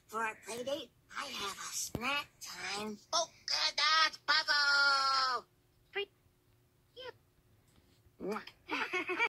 For our playdate, I have a snack time.